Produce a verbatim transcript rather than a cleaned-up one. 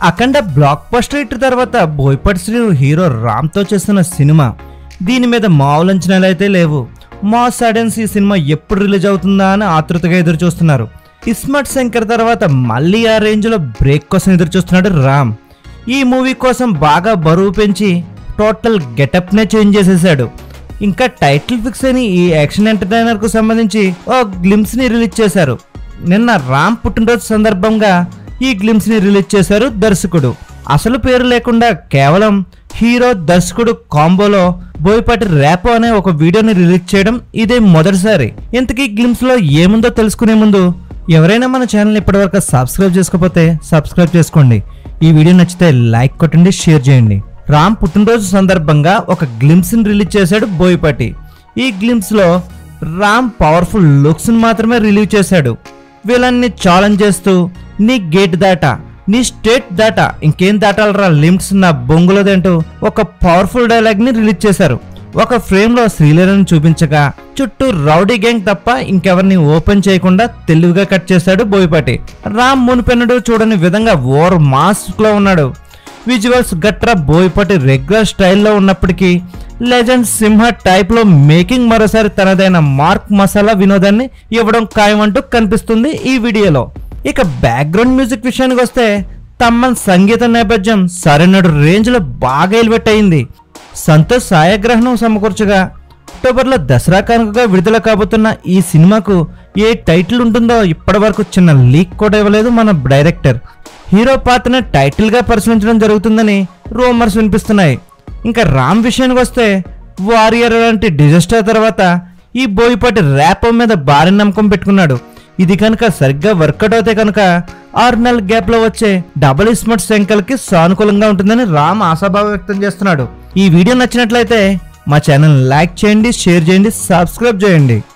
అఖండ block buster hit తర్వాత Boyapati Srinu hero Ram తో చేస్తున్న సినిమా దీని మీద మామూలు అంచనాలు అయితే లేవు. మాస్ ఆడియన్స్ ఈ సినిమా ఎప్పుడు రిలీజ్ అవుతుందా అని ఆతృతగా ఎదురు చూస్తున్నారు. ఇస్మార్ట్ శంకర్ తర్వాత మళ్ళీ ఆ రేంజ్ లో బ్రేక్ కోసం ఎదురు చూస్తున్నాడు రామ్. ఈ మూవీ కోసం బాగా బరువు పెంచి టోటల్ గెటప్ నే చేంజ్ చేసేసాడు. ఇంకా టైటిల్ ఫిక్స్ అయిన ఈ యాక్షన్ ఎంటర్టైనర్ కు సంబంధించి ఓ గ్లిమ్స్ ని రిలీజ్ చేశారు. నిన్న రామ్ పుట్టినరోజు సందర్భంగా ఈ గ్లిమ్స్ ని రిలీజ్ చేశారు దర్శకుడు. అసలు పేరు లేకుండా కేవలం హీరో దర్శకుడు కాంబోలో బోయపాటి ర్యాపో అనే ఒక వీడియోని రిలీజ్ చేయడం ఇదే మొదటిసారి. ఇంతకీ గ్లిమ్స్ లో ఏముందో తెలుసుకునే ముందు ఎవరైనా మన ఛానల్ ఇప్పటివరకు సబ్స్క్రైబ్ చేసుకోకపోతే సబ్స్క్రైబ్ చేసుకోండి. ఈ వీడియో నచ్చితే లైక్ కొట్టండి, షేర్ చేయండి. రామ్ పుట్టినరోజు సందర్భంగా ఒక గ్లిమ్స్ ని రిలీజ్ చేశాడు బోయపాటి. ఈ గ్లిమ్స్ లో రామ్ పవర్ఫుల్ లుక్స్ ని మాత్రమే రిలీవ్ చేశాడు. వీళ్ళని ఛాలెంజ్ చేస్తూ నీ గేట్ దాటా, నీ స్టేట్ దాటా, ఇంకేం దాటాలరా లిమిట్స్ నా బొంగులదంటూ ఒక పవర్ఫుల్ డైలాగ్ ని రిలీజ్ చేశారు. ఒక ఫ్రేమ్ లో శ్రీలీలను చూపించగా చుట్టూ రౌడీ గ్యాంగ్ తప్ప ఇంకెవరిని ఓపెన్ చేయకుండా తెలివిగా కట్ చేశాడు బోయపాటి. రామ్ మునిపెన్నడు చూడని విధంగా ఓవర్ మాస్క్ లో ఉన్నాడు. విజువల్స్ గట్రా బోయపాటి రెగ్యులర్ స్టైల్లో ఉన్నప్పటికీ లెజెండ్ సింహ టైప్ లో మేకింగ్ మరోసారి తనదైన మార్క్ మసాలా వినోదాన్ని ఇవ్వడం ఖాయమంటూ కనిపిస్తుంది ఈ వీడియోలో. ఇక బ్యాక్గ్రౌండ్ మ్యూజిక్ విషయానికి వస్తే తమ్మన్ సంగీత నేపథ్యం సరైనడు రేంజ్ లో బాగా ఎలివేట్ అయింది. సంతోష్ ఛాయాగ్రహణం సమకూర్చగా అక్టోబర్లో దసరా కానుకగా విడుదల కాబోతున్న ఈ సినిమాకు ఏ టైటిల్ ఉంటుందో ఇప్పటి వరకు చిన్న లీక్ కూడా ఇవ్వలేదు మన డైరెక్టర్. హీరో పాత్రని టైటిల్ గా పరిశీలించడం జరుగుతుందని రూమర్స్ వినిపిస్తున్నాయి. ఇంకా రామ్ విషయానికి వస్తే వారియర్ లాంటి డిజాస్టర్ తర్వాత ఈ బోయపాటి ర్యాపో మీద భారీ నమ్మకం పెట్టుకున్నాడు. ఇది కనుక సరిగ్గా వర్కౌట్ అవుతే కనుక ఆరు నెలల గ్యాప్ లో వచ్చే డబుల్ ఇస్మార్ట్ శంకర్ కి సానుకూలంగా ఉంటుందని రామ్ ఆశాభావం వ్యక్తం చేస్తున్నాడు. ఈ వీడియో నచ్చినట్లయితే మా ఛానల్ లైక్ చేయండి, షేర్ చేయండి, సబ్స్క్రైబ్ చేయండి.